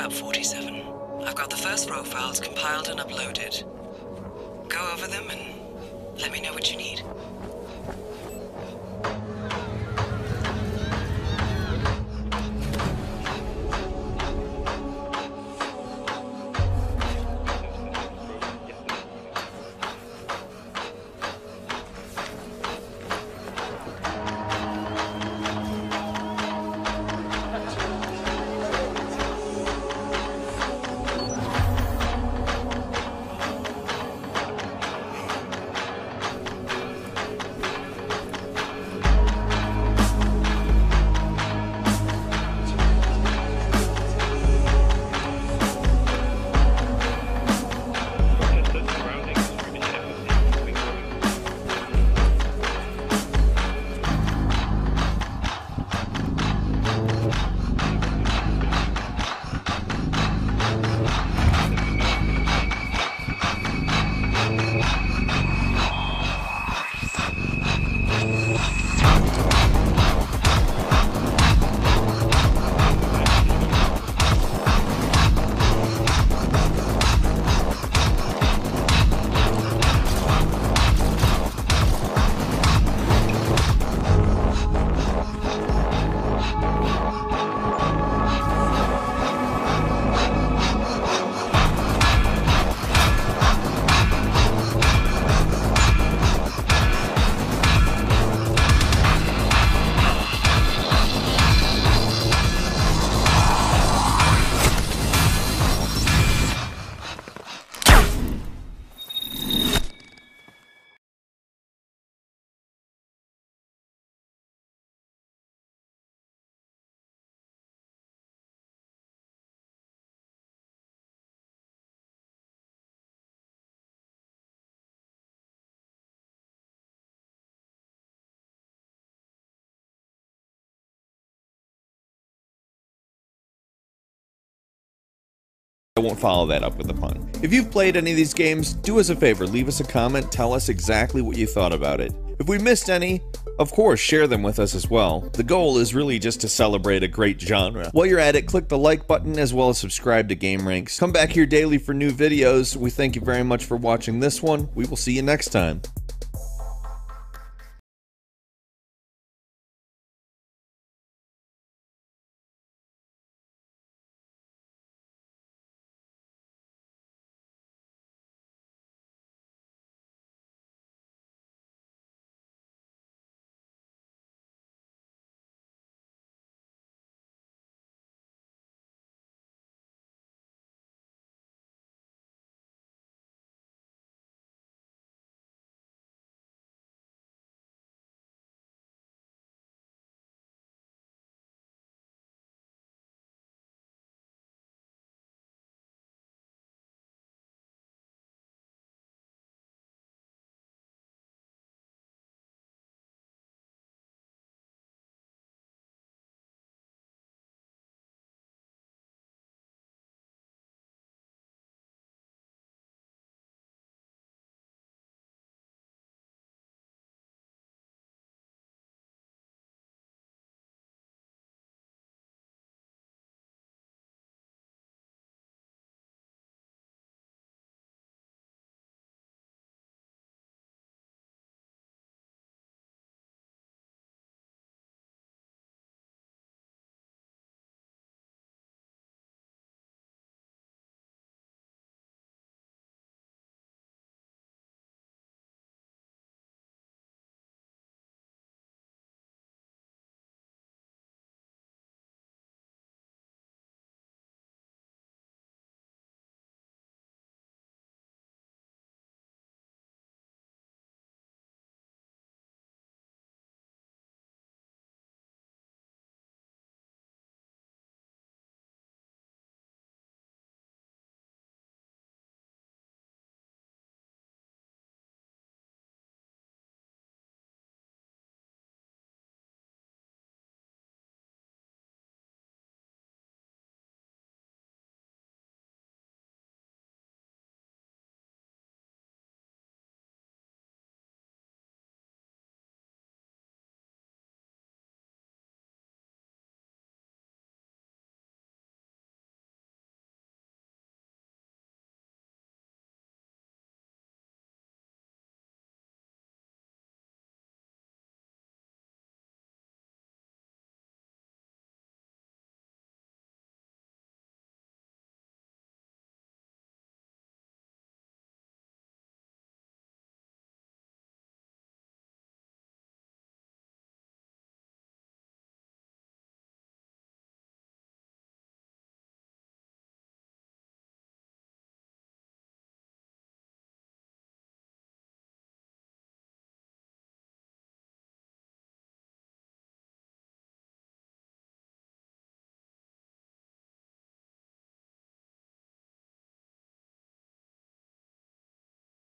Route 47. I've got the first row files compiled and uploaded. Go over them and let me know what you need. I won't follow that up with a pun. If you've played any of these games, do us a favor, leave us a comment, tell us exactly what you thought about it. If we missed any, of course, share them with us as well. The goal is really just to celebrate a great genre. While you're at it, click the like button as well as subscribe to Game Ranks. Come back here daily for new videos. We thank you very much for watching this one. We will see you next time.